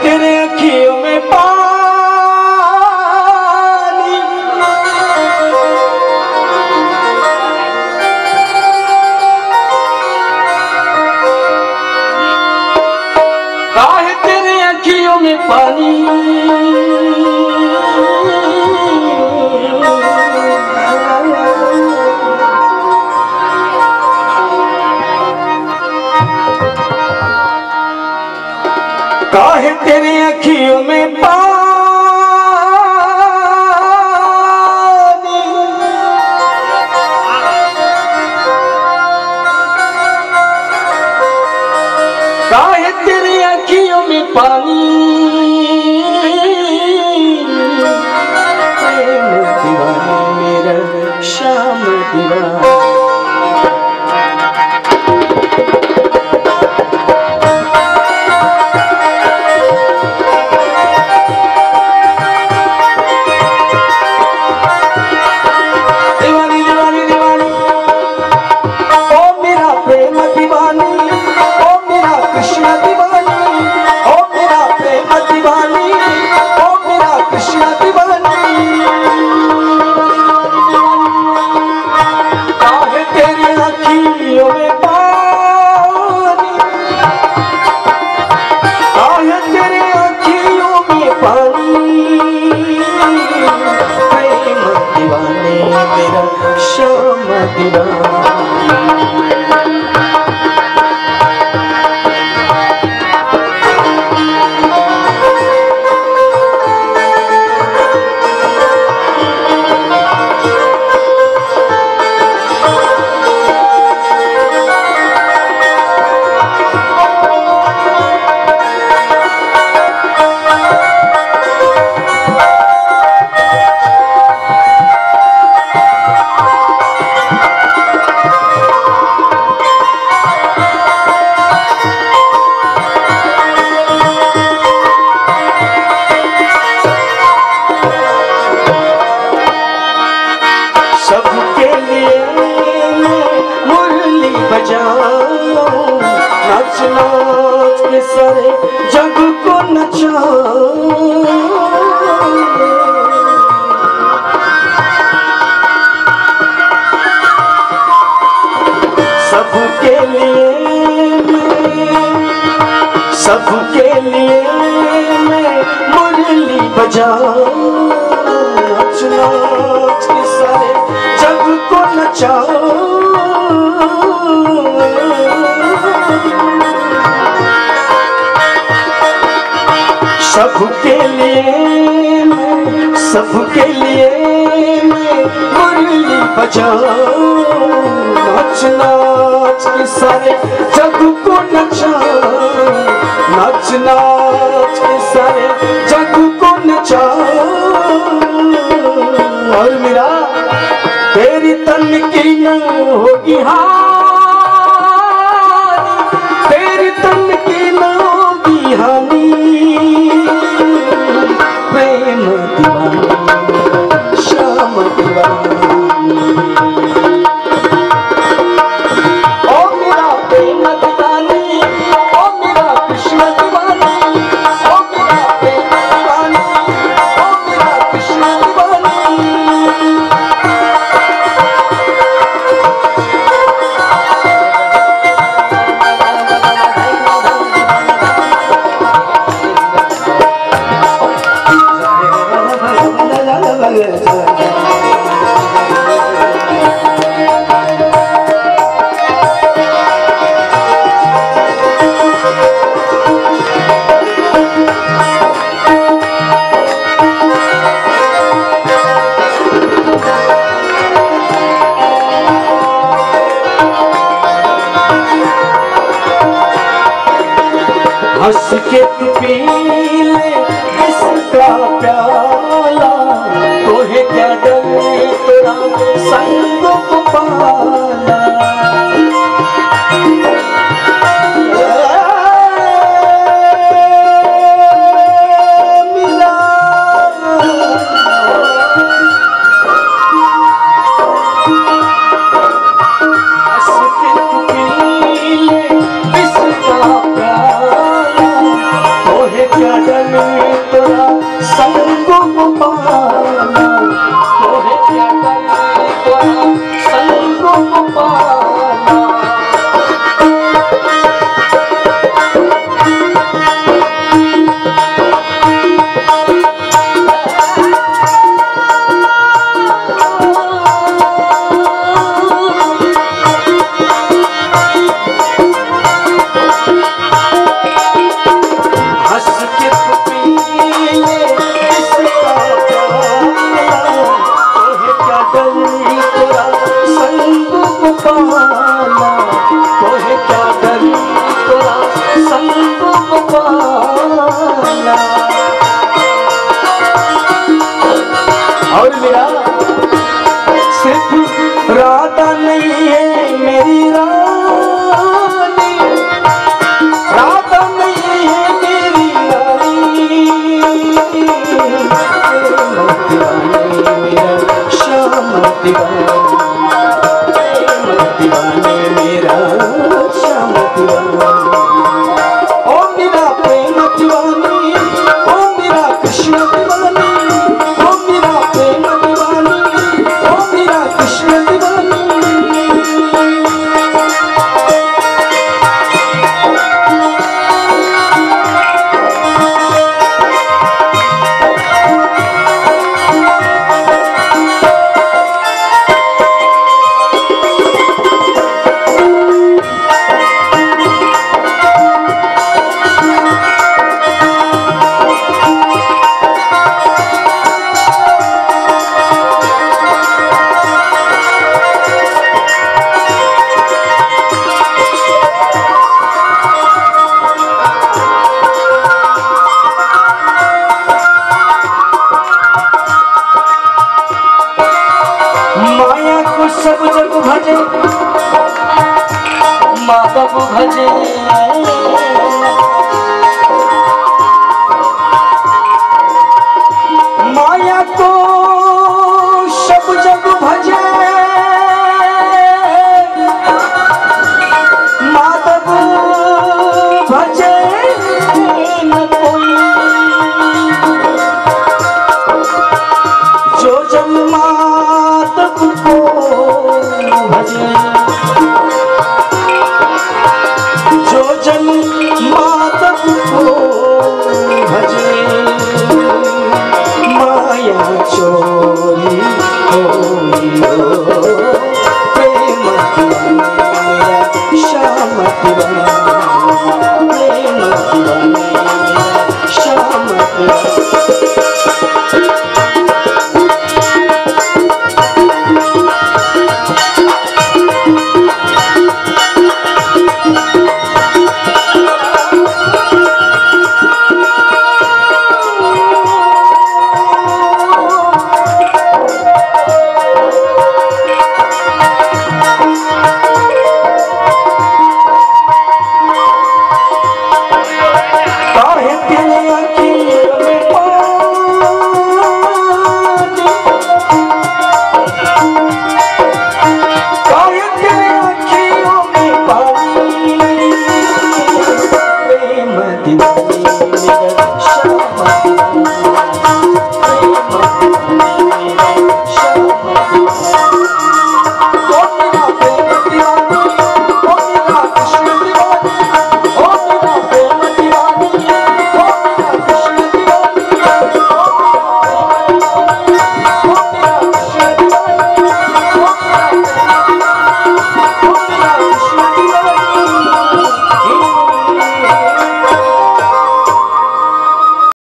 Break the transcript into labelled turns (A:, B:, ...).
A: तेरे अखियों में पानी, काहे तेरे अखियों में पानी, काहे तेरे अखियों में पानी, काहे तेरे अखियों में पानी, प्रेम दीवाना मेरा श्याम दीवाना। सबके लिए मुरली बजाओ, नाच नाच के सारे जग को नचाओ। सबके लिए मैं मुरली बजाओ, नाच नाच के सारे जग को नचाओ। सबके लिए मैं मुरली बजाओ, नाच नाच के सारे जग को नचाओ, नाच नाच के सारे जग को नचाओ। और मेरा तेरी तन की न होगी हानि, तेरी तन की न होगी हानि, प्रेम दीवाना श्याम दीवाना। ओ मेरा प्रेम दीवानी, ओ मेरा कृष्ण दीवानी, ओ मेरा प्रेम दीवानी, ओ मेरा कृष्ण दीवानी। हंस के तू पी ले इसका प्याला, तोहे क्या डर तेरा संग को पाला। मिला हंस के तू पी ले इसका प्याला, क्या डर राधा नहीं है मेरी रानी, राधा नहीं है मेरी रानी, दीवाने मेरा श्याम दीवाने, दीवाने मेरा श्याम दीवाने। ओ मेरा प्रेम दीवानी, ओ मेरा कृष्ण दीवानी, ओ मेरा प्रेम दीवानी, ओ मेरा कृष्ण दीवानी। सब जग भजे माधव भजे,